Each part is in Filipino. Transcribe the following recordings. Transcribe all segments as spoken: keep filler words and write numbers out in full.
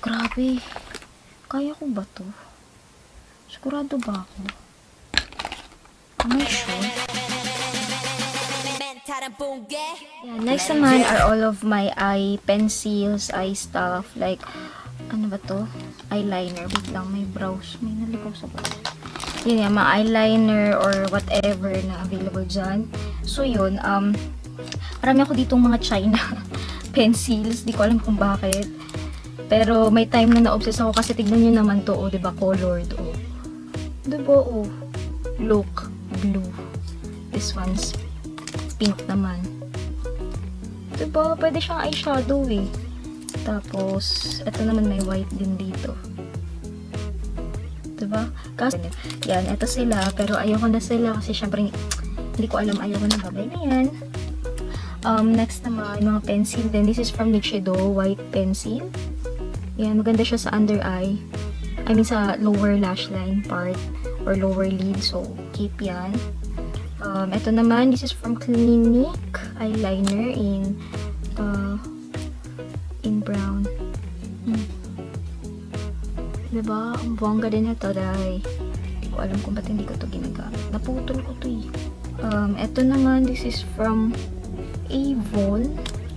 Grabe. Kaya ko ba to? Sigurado ba ako? Am I sure? Yeah, next naman are all of my eye pencils, eye stuff. Like, ano ba to? Eyeliner. Wait lang, may brows. May naligaw sa brows. Yun yan, mga eyeliner or whatever na available dyan. So yun, um, marami ako ditong mga China pencils. Di ko alam kung bakit. Pero may time na na-obsess ako kasi tignan nyo naman to, oh, diba, colored, oh. Diba, oh. Look, blue. This one's pink naman. Diba, pwede siyang eyeshadow, eh. Tapos, ito naman may white din dito. Diba? Kasi, yan, ito sila. Pero ayoko na sila kasi syempre, hindi ko alam, ayoko na babay na yan. Um, next naman, mga pencil din. This is from Nichido, white pencil. Yan, maganda siya sa under eye. I mean, sa lower lash line part or lower lid. So, keep yan. Um, ito naman, this is from Clinique eyeliner in uh, in brown. Hmm. Diba? Ang bongga din ito dahil hindi ko alam kung ba't hindi ko ito ginagamit. Naputol ko ito eh. Um, ito naman, this is from Avon.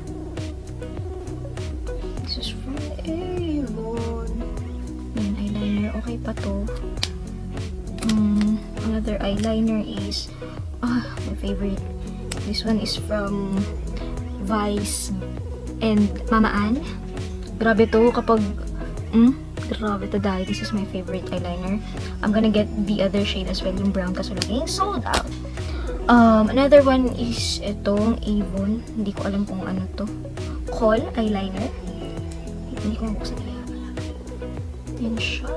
This is from Avon. Yan, eyeliner. Okay pa to. Um, another eyeliner is ah, my favorite. This one is from Vice and Mama Ann. Grabe to kapag hmm, grabe to dahil this is my favorite eyeliner. I'm gonna get the other shade as well, yung brown kasi laging sold out. Um, another one is itong Avon. Hindi ko alam kung ano to. Kohl eyeliner. Hindi ko mabuksan kaya. Yan siya.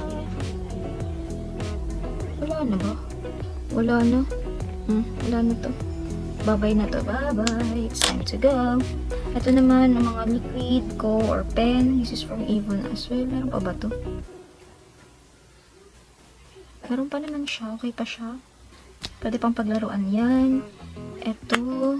Wala na ba? Wala na. Hmm, wala na to. Bye-bye na to. Bye-bye. It's time to go. Ito naman, ang mga liquid ko or pen. This is from Avon as well. Meron pa ba to? Meron pa naman siya. Okay pa siya. Pwede pang paglaruan yan. Ito.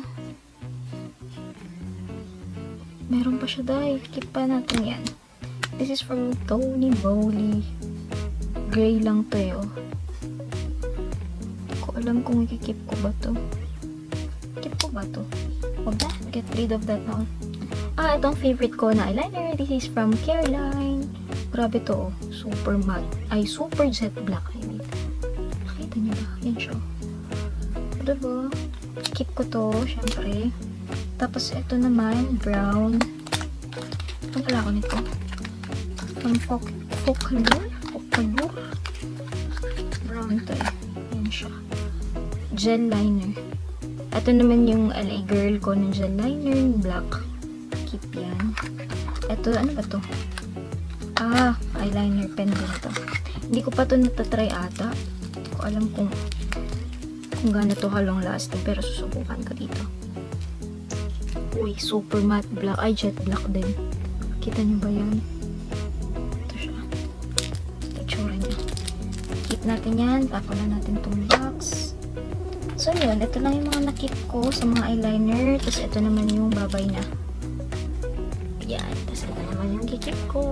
Meron pa siya dahil. Keep pa natin yan. This is from Tony Moly. Gray lang to eh. Oh. Hindi ko alam kung ikikip ko ba to. Keep ko ba to? Wag na. Get rid of that now. Ah, itong favorite ko na eyeliner. This is from Careline. Grabe to oh. Super matte. Ay, super jet black. I mean. Nakita niyo ba? Yan siya. Diba? Keep ko to, syempre. Tapos, ito naman, brown. Ito pala ako nito. From Focallure. Focallure. Brown to eh. Yan siya. Gel liner. Ito naman yung L A girl ko ng gel liner. Black. Keep yan. Ito, ano ba to? Ah, eyeliner pen din to. Hindi ko pa to natatry ata. Hindi ko alam kung kung gaano to halong lasting, pero susubukan ko dito. Uy, super matte black. Ay, jet black din. Kita nyo ba yan? Ito siya. Itsura niya. Keep natin yan. Tapon na natin itong box. So, yun. Ito lang yung mga nakip ko sa mga eyeliner. Tapos, ito naman yung babay na. Yan. Tapos, ito naman yung kikip ko.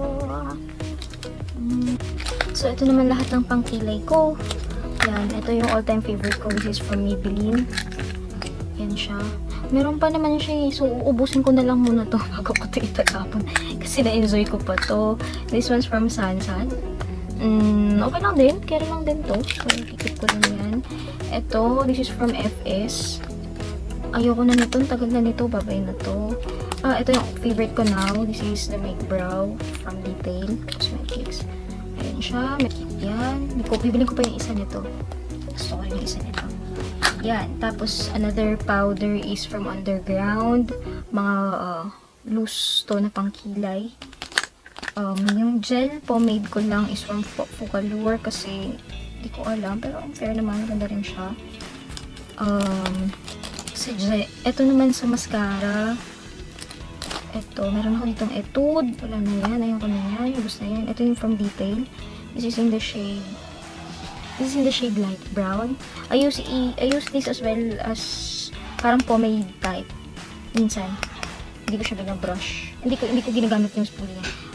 So, ito naman lahat ng pangkilay ko. Yan, ito yung all-time favorite ko. This is from Maybelline. Yan siya. Meron pa naman siya eh. So, uubusin ko na lang muna to bago ko ito itatapon. Kasi na-enjoy ko pa to. This one's from Sansan. Mm, okay lang din. Carry lang din to. So, ikikip ko lang yan. Ito, this is from F S. Ayoko na nito. Tagal na nito. Babay na to. Ah, ito yung favorite ko now. This is the Make Brow from Detail Cosmetics. Ayan siya. Yan. Bibili ko pa yung isa nito. Gusto ko yung isa nito. Yan. Tapos, another powder is from Underground. Mga uh, loose to na pangkilay. Um, yung gel pomade ko lang is from Focallure kasi hindi ko alam. Pero ang fair naman. Ganda rin siya. Um, sa gel. Ito naman sa mascara. Ito. Meron ako ditong Etude. Wala na yan. Ayun ko na yan. Gusto na yan. Ito yung from Detail. This is in the shade. This is in the shade light brown. I use I, I use this as well as parang pomade type. Minsan, hindi ko siya binabrush. Hindi ko hindi ko ginagamit yung spoolie.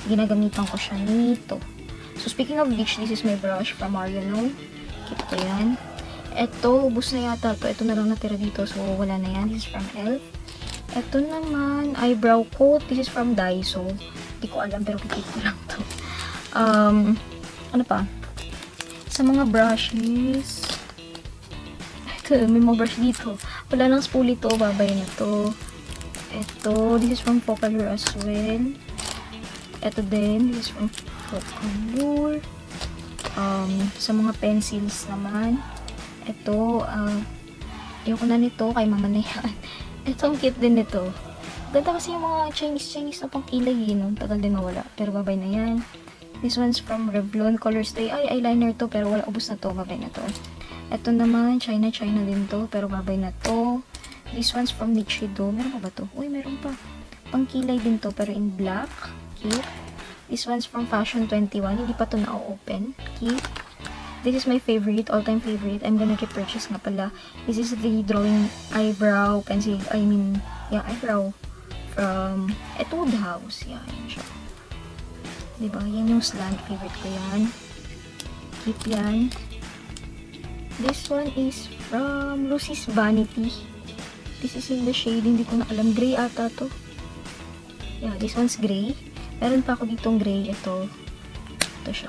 ginagamitan ko siya nito. So, speaking of which, this is my brush from Marionone. Keep ko yan. Ito, ubos na yata to. Ito na lang natira dito. So, wala na yan. This is from E L F. Ito naman, eyebrow coat. This is from Daiso. Hindi ko alam, pero kikip ko lang to. Um, ano pa? Sa mga brushes, ito, may mga brush dito. Wala nang spoolie to. Babay na to. Ito, this is from Focalure as well. Ito din, this is from Focalure. Um, sa mga pencils naman, ito, uh, ayoko na nito, kay mama na yan. Ito, ang cute din nito. Ganda kasi yung mga Chinese-Chinese na pang kilay, eh, no? Tagal din mawala. Pero babay na yan. This one's from Revlon Color Stay. Ay, eyeliner to, pero wala, ubos na to. Babay na to. Ito naman, China-China din to, pero babay na to. This one's from Nichido. Meron pa ba to? Uy, meron pa. Pang kilay din to, pero in black. Cute. This one's from Fashion twenty-one. Hindi pa to na-open. Cute. This is my favorite, all-time favorite. I'm gonna repurchase nga pala. This is the drawing eyebrow pencil. I mean, yeah, eyebrow from Etude House. Yeah, yan siya. Diba? Yan yung slant. Favorite ko yan. Keep yan. This one is from Lucy's Vanity. This is in the shade. Hindi ko na alam. Gray ata to. Yeah, this one's gray. Meron pa ako ditong gray. Ito. Ito siya.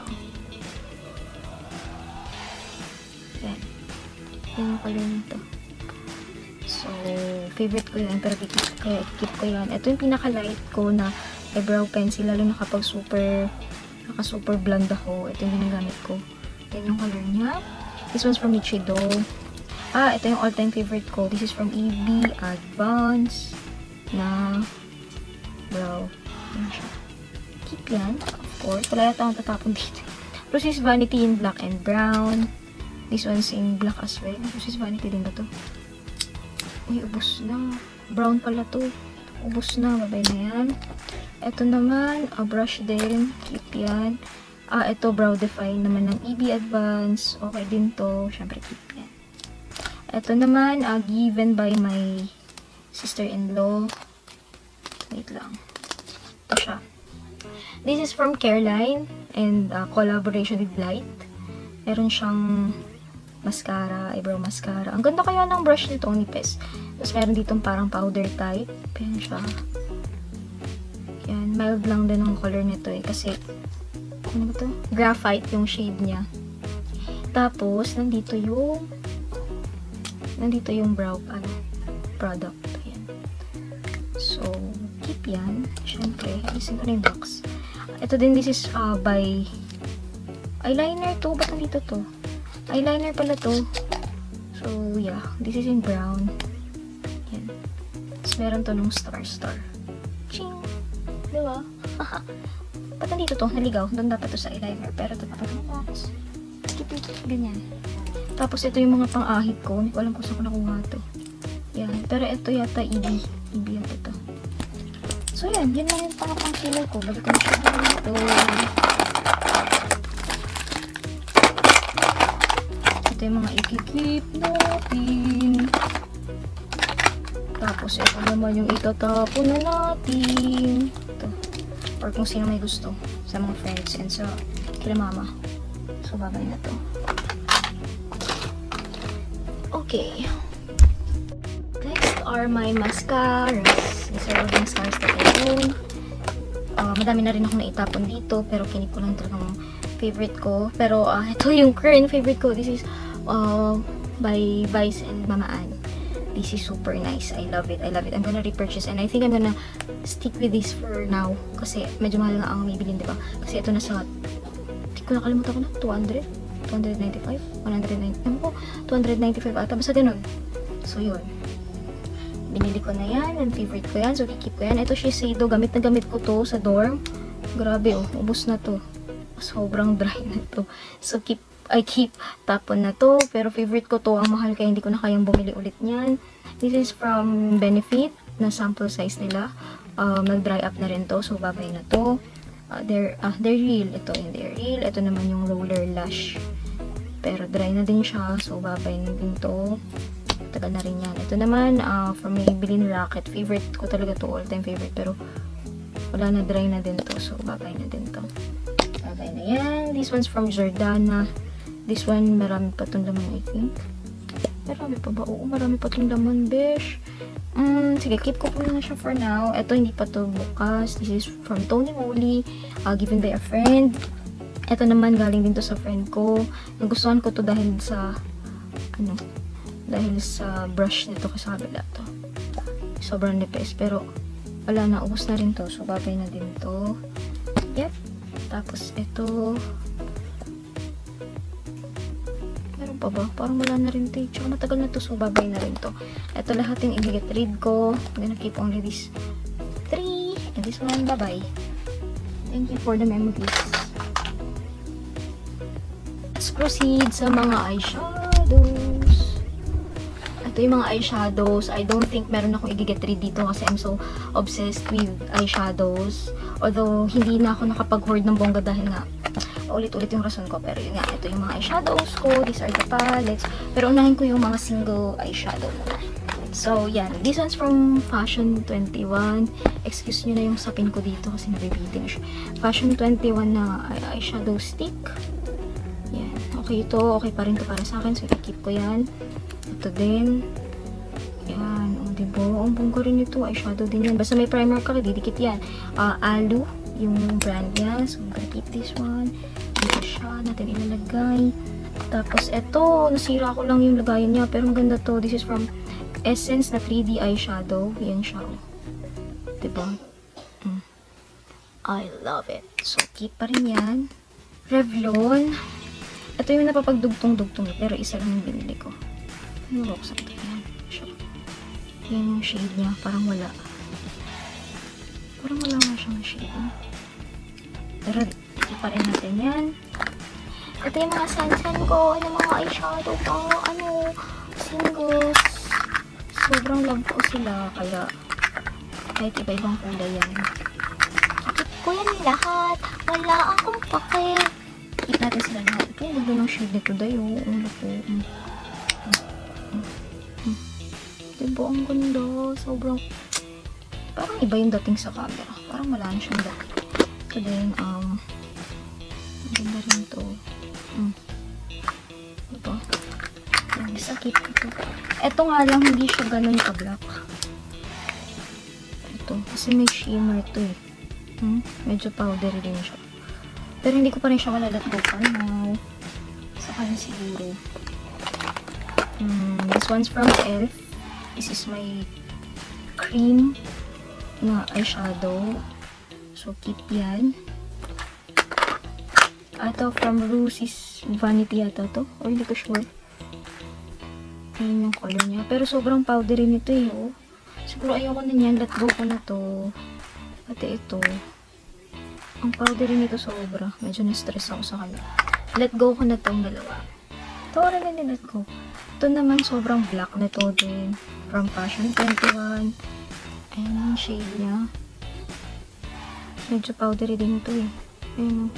Yan. Yan yung color nito. So, favorite ko yan. Pero keep, kaya keep ko yan. Ito yung pinaka-light ko na eyebrow pencil. Lalo na kapag super, naka-super blonde ako. Ito yung ginagamit ko. Yan yung color niya. This one's from Nichido. Ah, ito yung all-time favorite ko. This is from E B Advance na brow. Yan siya. Keep yan. Of course. Wala yata akong tatapon dito. Lucy's Vanity in black and brown. This one's in black as well. Lucy's Vanity din ba to? Uy, ubos na. Brown pala to. Ubos na. Babay na yan. Ito naman, a brush din. Keep yan. Ah, ito, Brow Define naman ng E B Advance. Okay din to. Siyempre, keep yan. Ito naman, uh, given by my sister-in-law. Wait lang. Ito siya. This is from Careline and uh, collaboration with Light. Meron siyang mascara, eyebrow mascara. Ang ganda kaya ng brush nito, nipis. Tapos meron ditong parang powder type. Yan siya. Yan, mild lang din ang color nito eh. Kasi, ano ba to? Graphite yung shade niya. Tapos, nandito yung nandito yung brow, ano, product. Ayan. So, keep yan. Siyempre, alisin ko na yung box. Ito din, this is uh, by eyeliner to. Ba't nandito to? Eyeliner pala to. So, yeah. This is in brown. Yan. Tapos, meron to nung star-star. Ching! Diba? Ba't nandito to? Naligaw. Doon dapat to sa eyeliner. Pero ito dapat yung box. Keep it. Ganyan. Tapos, ito yung mga pang-ahit ko. Hindi ko alam kung saan ko nakuha to. Yan. Pero ito yata E B. E B yata to. So, yan. Yan lang yung pang-pang-kilay ko. Balik ko na siya dito. Ito yung mga ikikip natin. Tapos, ito naman yung itatapon na natin. Ito. Or kung sino may gusto. Sa mga friends and sa kila mama. So, babay na to. Okay. Next are my mascaras. These are all the mascaras that I own. Uh, madami na rin akong naitapon dito. Pero kinip ko lang talagang favorite ko. Pero uh, ito yung current favorite ko. This is uh, by Vice and Mama Ann. This is super nice. I love it. I love it. I'm gonna repurchase. And I think I'm gonna stick with this for now. Kasi medyo mahal na ang bibilin, diba? Kasi ito na sa... Hindi ko nakalimutan ko na. two hundred? two ninety-five? one ninety? Ewan ko. two ninety-five ata. Basta ganun. So, yun. Binili ko na yan. And favorite ko yan. So, kikip ko yan. Ito Shiseido. Gamit na gamit ko to sa dorm. Grabe, oh. Ubus na to. Sobrang dry na to. So, keep I keep tapon na to. Pero favorite ko to. Ang mahal kaya hindi ko na kayang bumili ulit niyan. This is from Benefit. Na sample size nila. Um, Nag-dry up na rin to. So, babay na to. Uh, they're, uh, they're real. Ito yung they're real. Ito naman yung roller lash. Pero dry na din siya. So, babay na din to. Tagal na rin yan. Ito naman, uh, from Maybelline Rocket. Favorite ko talaga to. All-time favorite. Pero, Wala na, dry na din to. So, bagay na din to. Bagay na yan. This one's from Jordana. This one, marami pa itong laman, I think. Marami pa ba? Oo, marami pa itong laman, besh. Mm, sige, keep ko po na siya for now. Ito, hindi pa to bukas. This is from Tony Moly. Uh, given by a friend. Ito naman, galing din to sa friend ko. Nagustuhan ko to dahil sa, ano, dahil sa brush nito kasi sa kabila to. Sobrang nipis. Pero, wala na. Ubus na rin to. So, bagay na din to. Yep. Tapos, ito. Meron pa ba? Parang wala na rin to. Tsaka matagal na to. So, bagay na rin to. Ito lahat yung i-get rid ko. I'm gonna keep only these three. And this one, bye-bye. Thank you for the memories. Let's proceed sa mga eyeshadows. Ito yung mga eyeshadows. I don't think meron akong i-get rid dito kasi I'm so obsessed with eyeshadows. Although, hindi na ako nakapag-hoard ng bongga dahil nga ulit-ulit yung rason ko. Pero yun nga, ito yung mga eyeshadows ko. These are the palettes. Pero unahin ko yung mga single eyeshadow muna. So, yan. This one's from Fashion twenty-one. Excuse nyo na yung sapin ko dito kasi nabibitin siya. Fashion twenty-one na eyeshadow stick. Yan. Okay ito. Okay pa rin ito para sa akin. So, i-keep ko yan. Ito din. Yan. O, diba? Ang bongga rin ito. Eyeshadow din yan. Basta may primer ka, didikit yan. Uh, Alu. Yung brand niya. So, I'm gonna keep this one. Dito siya. Natin ilalagay. Tapos, ito. Nasira ko lang yung lagayan niya. Pero ang ganda to. This is from Essence na three D eyeshadow. Yan siya. Oh. Diba? Mm. I love it. So, keep pa rin yan. Revlon. Ito yung napapagdugtong-dugtong. Pero isa lang yung binili ko. Ano ba ko sa ito? Yan. Siya. Yan yung shade niya. Parang wala. Parang wala nga siyang shade. Eh. Pero, keep pa rin natin yan. Ito yung mga sunsan ko. Ano mga eyeshadow ko. Ano, singles. Sobrang love ko sila. Kaya, kahit iba-ibang kulay yan. Keep ko yan lahat. Wala akong pake. Keep natin sila lahat. Ito yung ganda ng shade nito. Dayo. Ulo ko. Mm. Mm. Mm. Diba? Ang ganda. Sobrang, parang iba yung dating sa camera. Parang wala na siyang dating. So then, um, ang ganda rin ito. Mm. Diba? Yan, isa keep ito. Ito nga lang, hindi siya ganun ka-black. Ito, kasi may shimmer ito eh. Hmm? Medyo powdery din siya. Pero hindi ko pa rin siya malalat go for now. Sa kanya siguro. Hmm, this one's from E L F. This is my cream na eyeshadow. So, keep yan. Ito from Lucy's Vanity yata to. Or hindi ko sure. Ayan yung color niya. Pero sobrang powdery nito eh. Oh. Siguro ayoko na niyan. Let go ko na to. Pati ito. Ang powdery nito sobra. Medyo na-stress ako sa kanya. Let go ko na itong dalawa. Ito rin din let go. Ito naman sobrang black na to din. From Fashion twenty-one. Ayan yung shade niya. Medyo powdery din ito eh. Ayan.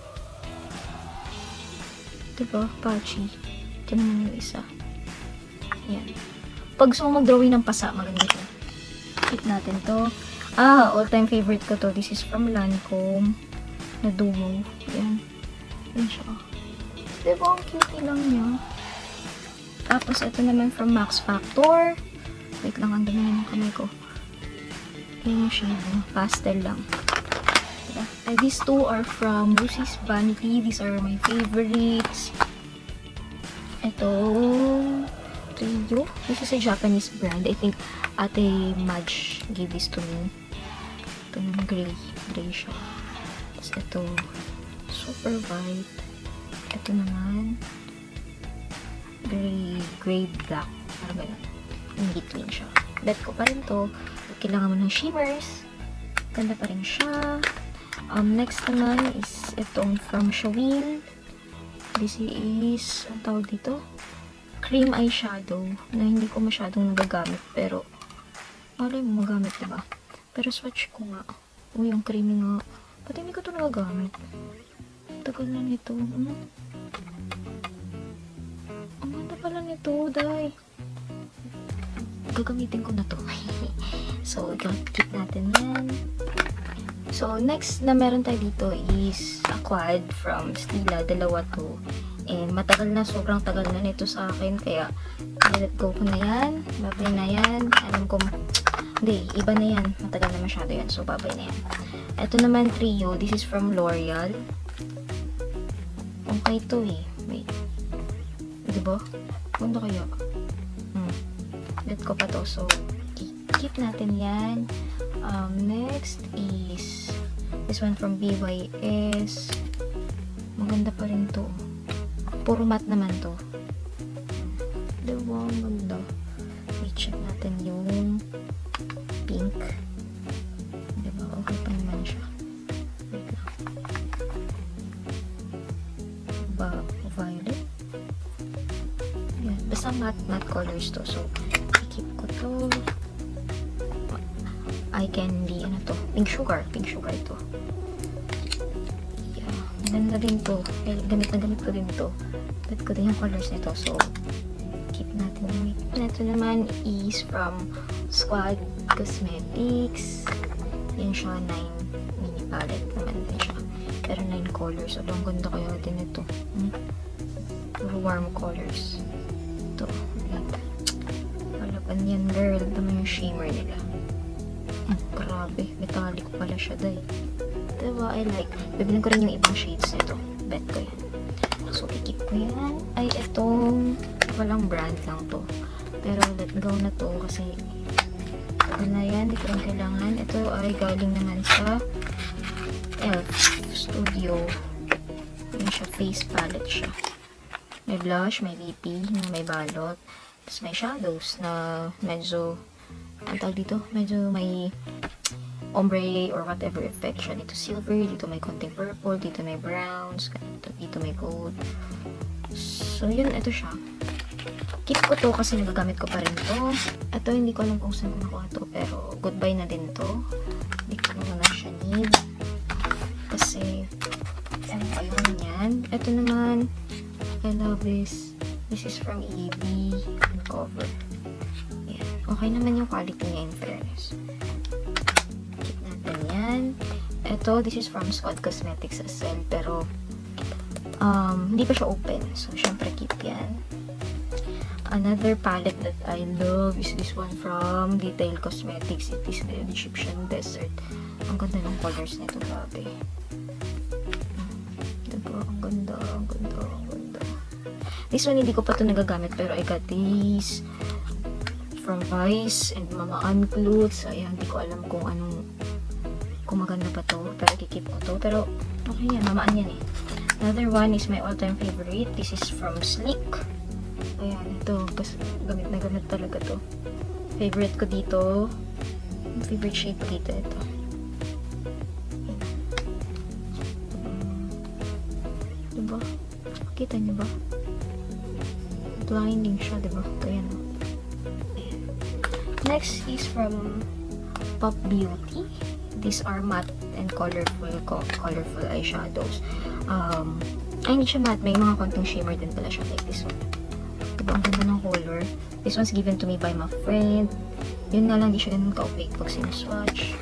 Diba? Patchy. Ito naman yung isa. Yan. Pag gusto mo mag-drawing ng pasa, maganda ito. Keep natin to. Ah, all-time favorite ko to. This is from Lancome. Na duo. Yan. Yan siya. Diba? Ang cute lang niya. Tapos, ito naman from Max Factor. Wait lang, ang dami ng kamay ko. Yan yung shade. Pastel lang. Diba? And these two are from Lucy's Vanity. These are my favorites. Ito. Rio. This is a Japanese brand. I think Ate Madge gave this to me. Ito yung gray. Gray siya. Tapos ito, super white. Ito naman, gray, gray black. Parang gano'n. In between siya. Bet ko pa rin to. Kailangan mo ng shimmers. Ganda pa rin siya. Um, next naman is itong from Shawil. This is, ang tawag dito? Cream eyeshadow na hindi ko masyadong nagagamit pero malay mo magamit diba? Pero swatch ko nga. Uy, yung creamy nga. Pati hindi ko ito nagagamit. Tagal na nito. Hmm? Ang ganda pala nito, day. Gagamitin ko na to. So, keep natin yan. So, next na meron tayo dito is a quad from Stila. Dalawa to. And matagal na, sobrang tagal na nito sa akin. Kaya, let go ko na yan. Babay na yan. Alam ko, hindi, iba na yan. Matagal na masyado yan. So, babay na yan. Ito naman, trio. This is from L'Oreal. Okay to eh. Wait. Diba? Ganda kaya? Hmm. Let ko pa to. So, keep natin yan. Um, next is this one from B Y S. Maganda pa rin to. Puro matte naman to. Diba? Maganda. I-check natin yung pink. Diba? Okay pa naman siya. Wait lang. Ba violet? Yan. Basta matte, matte colors to. So, i-keep ko to. Eye candy, ano to? Pink sugar. Pink sugar ito. Yeah. Maganda din to. Eh, gamit na gamit ko din to. Gamit ko din yung colors nito. So, keep natin yung ito naman is from Squad Cosmetics. Yan siya, nine mini palette naman din siya. Pero nine colors. So, ang ganda kaya din ito. Hmm? Warm colors. Ito. Palaban yan, girl. Ito yung shimmer nila. Grabe, metallic pala siya, day. Diba? I like. Bibilin ko rin yung ibang shades nito. Bet ko yan. So, i-keep ko yan. Ay, itong walang brand lang to. Pero, let go na to kasi ito na yan. Di ko rin kailangan. Ito ay galing naman sa e l f Studio. Yan siya. Face palette siya. May blush, may B P na may balot. Tapos may shadows na medyo ang tawag dito, medyo may ombre or whatever effect siya. Dito silver, dito may konting purple, dito may browns, dito, dito may gold. So, yun, ito siya. Keep ko to kasi nagagamit ko pa rin to. Ito, hindi ko alam kung saan ko nakuha to, pero goodbye na din to. Hindi ko na siya need. Kasi, ano ko yun yan. Ito naman, I love this. This is from E B cover. Okay naman yung quality niya in fairness. Keep natin yan. Ito, this is from Squad Cosmetics as well. Pero, um, hindi pa siya open. So, syempre keep yan. Another palette that I love is this one from Detail Cosmetics. It is the Egyptian Desert. Ang ganda ng colors nito, grabe. Diba? Ang ganda, ang ganda, ang ganda. This one, hindi ko pa ito nagagamit. Pero I got this from Vice and Mama Ann Clothes. Ayan, hindi ko alam kung anong kung maganda pa to, pero kikip ko to. Pero, okay yan, Mama Ann yan eh. Another one is my all-time favorite. This is from Sleek. Ayan, ito. Kasi gamit na gamit talaga to. Favorite ko dito. Favorite shade ko dito, ito. Diba? Kita niyo ba? Blinding siya, diba? Ito yan. Next is from Pop Beauty. These are matte and colorful colorful eyeshadows. Um, ay, hindi siya matte. May mga konting shimmer din pala siya like this one. Diba, ang ganda ng color. This one's given to me by my friend. Yun nga lang, di siya ganun ka-opaque pag sinuswatch.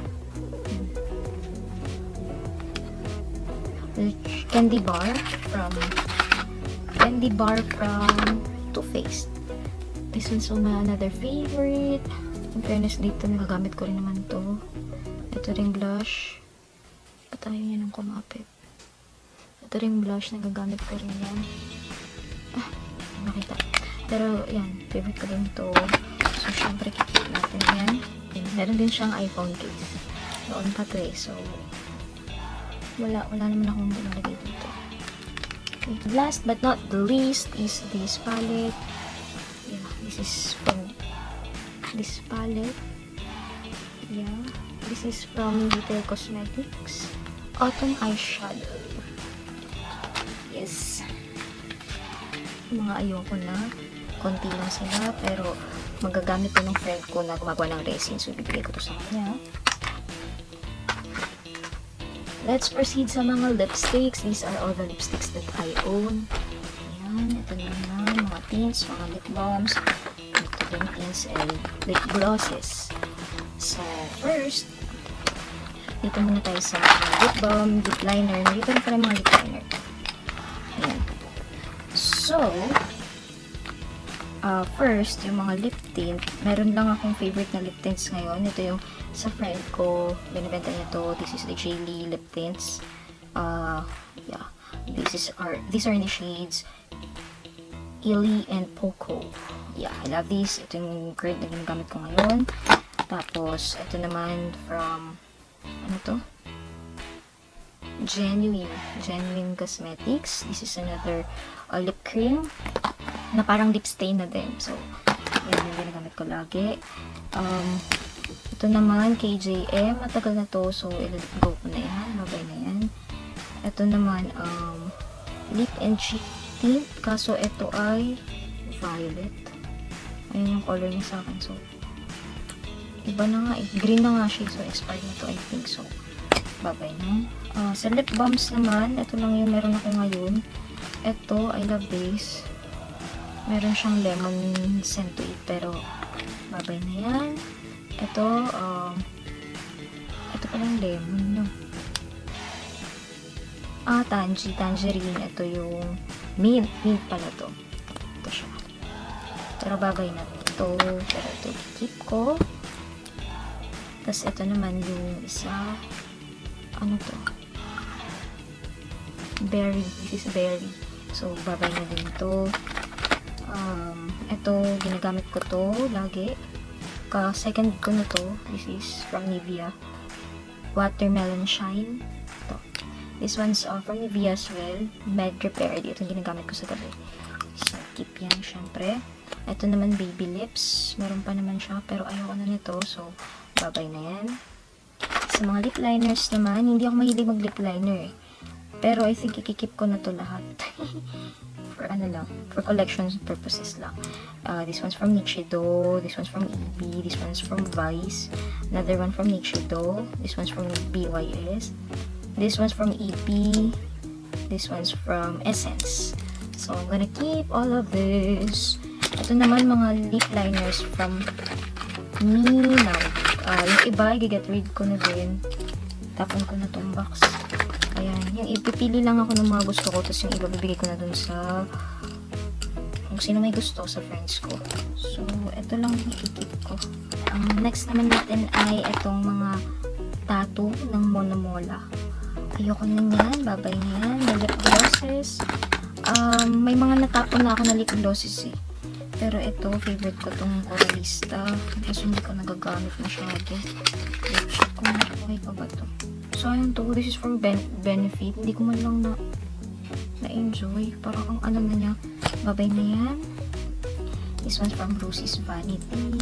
The candy bar from candy bar from Too Faced. This one's my another favorite. In fairness, dito nagagamit ko rin naman to. Ito ring blush. Ba't ayaw niya nang kumapit? Ito ring blush, nagagamit ko rin yan. Ah, nakita. Pero, yan, favorite ko rin to. So, syempre, kikip natin yan. And, meron din siyang iPhone case. Noon pa to eh. So, wala, wala naman akong nalagay dito. Okay. Last but not the least is this palette. Yeah, this is from this palette. Yeah, this is from Detail Cosmetics Autumn Eyeshadow. Yes. Mga ayoko na. Konti lang sila, pero magagamit ko ng friend ko na gumagawa ng resin. So, bibigay ko to sa kanya. Let's proceed sa mga lipsticks. These are all the lipsticks that I own. Ayan, ito naman, mga tints, mga lip balms, ito din tints and lip glosses. So, first, dito muna tayo sa lip balm, lip liner. Nandito na pala mga lip liner. Ayan. So, uh, first, yung mga lip tint. Meron lang akong favorite na lip tints ngayon. Ito yung sa friend ko. Binibenta niya to. This is the Jaylee lip tints. Uh, yeah. This is our, these are the shades Illy and Poco. Yeah, I love these. Ito yung current na ginagamit ko ngayon. Tapos, ito naman from, ano to? Genuine. Genuine Cosmetics. This is another uh, lip cream na parang lip stain na din. So, yan yung ginagamit ko lagi. Um, ito naman, K J M. Matagal na to. So, i-let go ko na yan. Mabay na yan. Ito naman, um, lip and cheek tint. Kaso, ito ay violet. Ayan yung color niya sa akin. So, iba na nga eh. Green na nga siya. So, expired na to, I think. So, babay na. Uh, sa lip balms naman, ito lang yung meron ako ngayon. Ito, I love this. Meron siyang lemon scent to it. Pero, babay na yan. Ito, um, ito palang lemon, no? Ah, tangy, tangerine. Ito yung mint. Mint pala to. Ito siya. Pero babay na ito. Pero ito, keep ko. Tapos ito naman yung isa. Ano to? Berry. This is berry. So, babay na din ito. Um, ito, ginagamit ko to lagi. Ka-second ko na to. This is from Nivea. Watermelon Shine. Ito. This one's uh, from Nivea as well. Med Repair. Ito yung ginagamit ko sa gabi. So, keep yan, syempre. Ito naman, Baby Lips. Meron pa naman siya, pero ayoko na nito. So, babay na yan. Sa mga lip liners naman, hindi ako mahilig mag lip liner eh. Pero I think ikikip ko na to lahat. For ano lang, for collection purposes lang. Uh, this one's from Nichido. This one's from E B. This one's from Vice. Another one from Nichido. This one's from B Y S. This one's from E P. This one's from Essence. So, I'm gonna keep all of this. Ito naman mga lip liners from Me Now. Uh, yung iba, i-get rid ko na din. Tapon ko na tong box. Ayan. Yung ipipili lang ako ng mga gusto ko. Tapos yung iba, bibigay ko na dun sa kung sino may gusto sa friends ko. So, ito lang yung i-keep ko. Um, next naman natin ay itong mga tattoo ng Monomola. Ayoko na yan. Babay na yan. The lip glosses. Um, may mga natapon na ako na lip glosses eh. Pero ito, favorite ko tong Coralista. Kasi hindi ko nagagamit masyado. Check ko na. Okay pa ba to? So, ayun to. This is from ben Benefit. Hindi ko man lang na na-enjoy. Parang ang ano na niya. Babay na yan. This one's from Rosie's Vanity.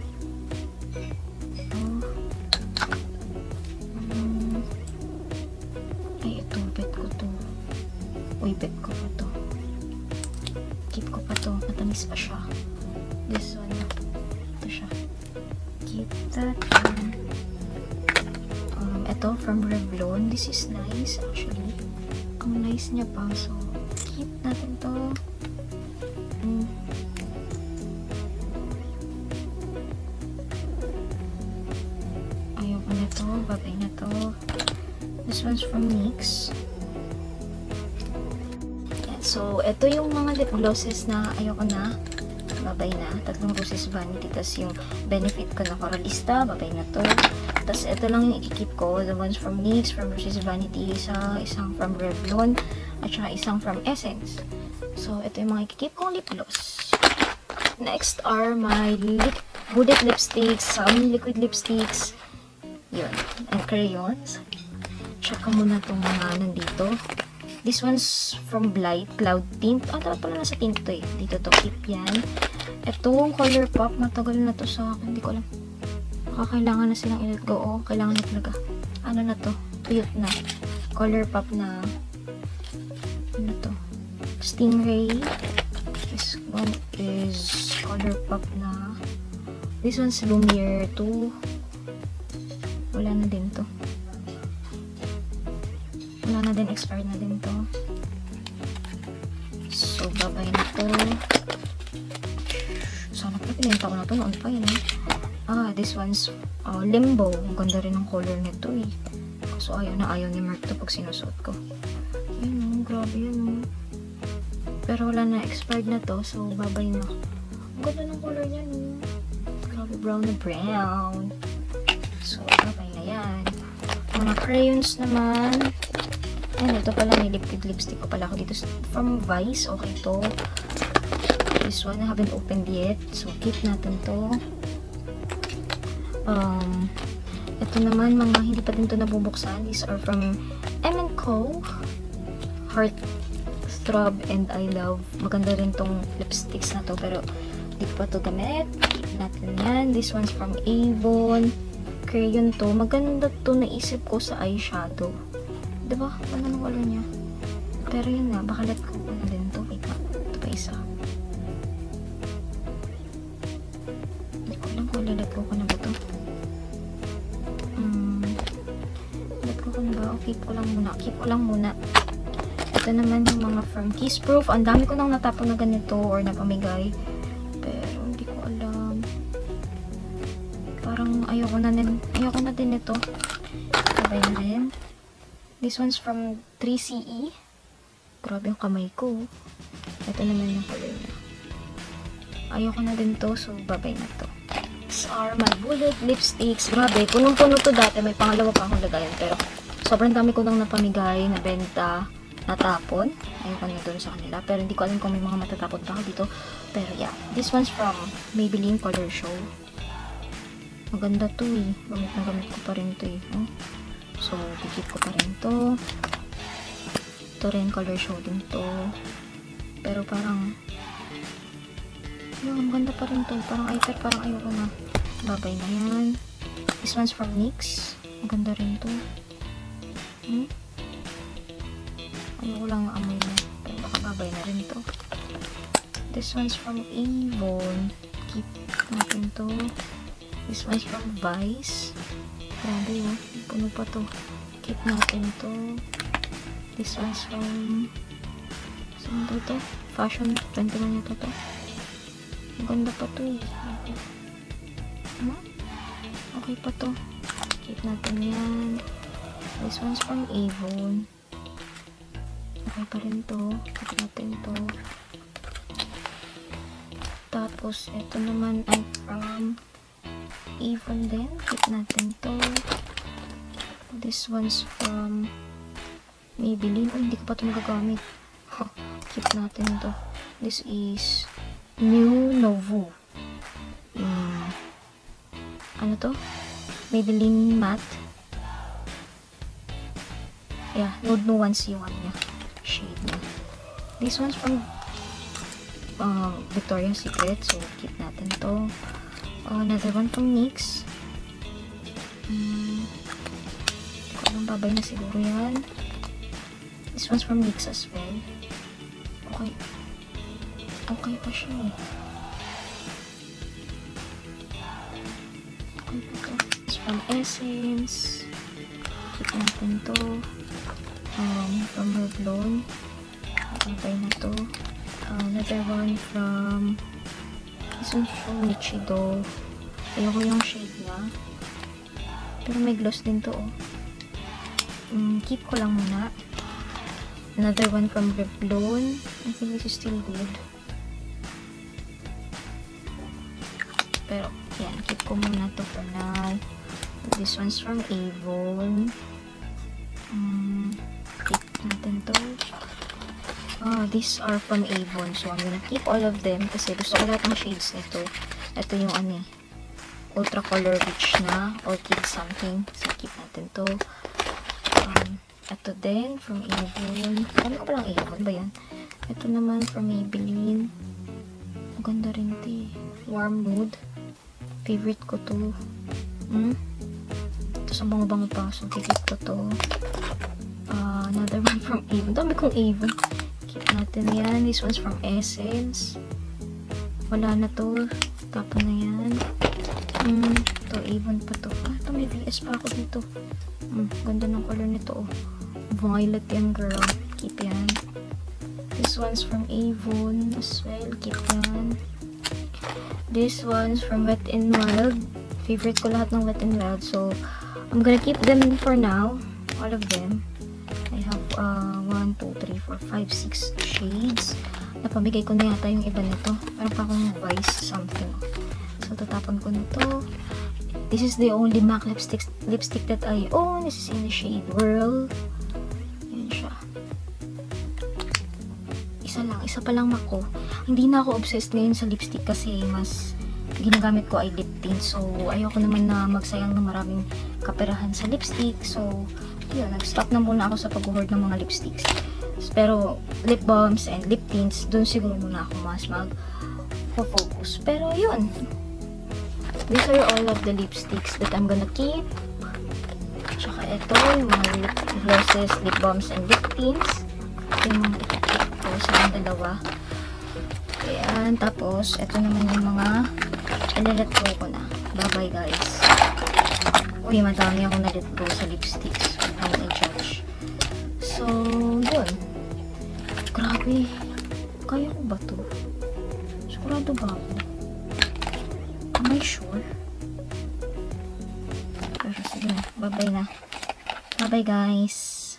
Ito. Um, ay, ito. Bet ko to. Uy, bet ko pa to. Keep ko pa to. Matamis pa siya. This one. Ito siya. Keep that one. Um, ito from Revlon. This is nice actually. Ang nice niya pa. So, keep natin to. Mm. Ayoko na to. Babay na to. This one's from NYX. So, ito yung mga lip glosses na ayoko na. Babay na. Tatlong Roses Vanity. Tapos yung Benefit ko na Coralista. Babay na to. Tapos ito lang yung ikikip ko. The ones from NYX, from Roses Vanity. Isa, isang from Revlon. At saka isang from Essence. So, ito yung mga ikikip kong lip gloss. Next are my lip, bullet lipsticks. Some liquid lipsticks. Yun. And crayons. Check ko muna itong mga nandito. This one's from Blight, Cloud Tint. Ah, dapat pala nasa tint to eh. Dito to, keep yan. Itong Color Pop, matagal na to sa akin. Hindi ko alam. Baka kailangan na silang i-let go. Oh, kailangan na talaga. Ano na to? Tuyot na. Color Pop na. Ano to? Stingray. This one is Color Pop na. This one's Lumiere two. Wala na din to. Wala na din, expired na din to. So, babay na to. Sana pala pinenta ko na to. Noon pa yun eh. Ah, this one's uh, Limbo. Ang ganda rin ng color nito eh. So, ayaw na ayaw ni Mark to pag sinusuot ko. Ayun, oh, grabe yun, oh. Pero wala na, expired na to. So, babay na. Ang ganda ng color niya, no? Grabe, brown na brown. So, babay na yan. Mga crayons naman. Ayan, ito pala, may lipstick lipstick ko pala ako dito. From Vice, okay to. This one, I haven't opened yet. So, keep natin to. Um, ito naman, mga hindi pa din to nabubuksan. These are from M and Co. Heart Throb and I Love. Maganda rin tong lipsticks na to, pero di ko pa to gamit. Keep natin yan. This one's from Avon. Crayon to. Maganda to, naisip ko sa eyeshadow. Diba? Ano nang wala niya? Pero yun nga, baka let ko na din to. Wait na. Ito pa isa. Hindi ko alam kung let ko ko na ba to. Hmm. Let ko ko na ba? O keep ko lang muna. Keep ko lang muna. Ito naman yung mga from Kiss Proof. Ang dami ko nang natapon na ganito or napamigay. Pero hindi ko alam. Parang ayoko na din. Ayoko na din ito. Sabay na rin. This one's from three C E. Grabe yung kamay ko. Ito naman yung color niya. Ayoko na din to. So, babay na to. These are my bullet lipsticks. Grabe. Punong-puno to dati. May pangalawa pa akong lagayan. Pero, sobrang dami ko nang napamigay, nabenta, natapon. Ayoko na dun sa kanila. Pero, hindi ko alam kung may mga matatapon pa ako dito. Pero, yeah. This one's from Maybelline Color Show. Maganda to eh. Gamit na gamit ko pa rin to eh. Oh. So, bigit ko pa rin to. Ito rin, color show din to. Pero parang, yun, maganda pa rin to. Parang, ay, pero parang ayoko na. Babay na yan. This one's from NYX. Maganda rin to. Hmm? Ayoko lang amoy na. Pero baka babay na rin to. This one's from Avon. Keep natin to. This one's from Vice. Grabe oh, puno pa to. Keep natin to. This one's from, saan to to? Fashion twenty-one yata to. Maganda pa to eh. Ano? Okay pa to. Keep natin yan. This one's from Avon. Okay pa rin to. Keep natin to. Tapos, ito naman ay from Avon din. Keep natin to. This one's from Maybelline. Oh, hindi ko pa ito magagamit. Keep natin to. This is New Nouveau. Hmm. Ano to? Maybelline Matte. Yeah, Nude Nuance yung ano niya. Shade niya. This one's from uh, Victoria's Secret. So, keep natin to. Uh, another one from NYX. Hmm. Hindi ko alam, babay na siguro yan. This one's from NYX as well. Okay. Okay pa siya eh. Okay pa to. It's from Essence. Keep natin to. Um, from Revlon. Babay na to. Uh, another one from this one's from Nichido. Ayoko yung shade niya. Pero may gloss din to oh. Mm, keep ko lang muna. Another one from Revlon. I think this is still good. Pero, yan. Keep ko muna to for now. This one's from Avon. Mm, keep natin to. Oh, these are from Avon. So, I'm gonna keep all of them kasi gusto ko lahat ng shades nito. Ito yung ano eh. Ultra Color Rich na. Orchid something. So, keep natin to. Um, ito din from Avon. Ano ko palang Avon ba yan? Ito naman from Maybelline. Ang ganda rin ito eh. Warm Nude. Favorite ko to. Hmm? Ito sa bango-bango pa. So, keep ko to. Uh, another one from Avon. Dami kong Avon. Keep natin yan. This one's from Essence. Wala na to. Tapon na yan. Hmm. Ito, Avon pa to. Ah, ito may V S pa ako dito. Hmm. Ganda ng color nito. Oh. Violet yan, girl. Keep yan. This one's from Avon as well. Keep yan. This one's from Wet n Wild. Favorite ko lahat ng Wet n Wild. So, I'm gonna keep them for now. all of them. I have uh, one, two, three, four, five, six shades. Napamigay ko na yata yung iba nito. Meron pa akong Vice something. So, tatapon ko na to. This is the only MAC lipstick, lipstick that I own. This is in the shade Whirl. Yan siya. Isa lang. Isa pa lang MAC ko. Hindi na ako obsessed ngayon sa lipstick kasi mas ginagamit ko ay lip tint. So, ayoko naman na magsayang ng maraming kaperahan sa lipstick. So, yun, nag-stop na muna ako sa pag-hoard ng mga lipsticks. Pero, lip balms and lip tints, dun siguro muna ako mas mag-focus. Pero, yun. These are all of the lipsticks that I'm gonna keep. Tsaka ito, yung mga lip glosses, lip balms, and lip tints. Ito yung mga itikip ko sa dalawa. Ayan, tapos, ito naman yung mga ilalet go ko na. Bye-bye, guys. Uy, madami ako na-let go sa lipsticks. How I judge. So, yun. Grabe. Kaya ko ba to? Sigurado ba ako? Am I sure? Pero sige na. Bye-bye na. Bye-bye, guys.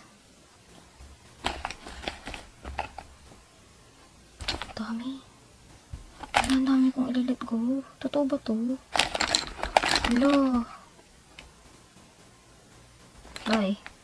Dami. Ang dami kong ilalet go. Totoo ba to? Hello. Bye.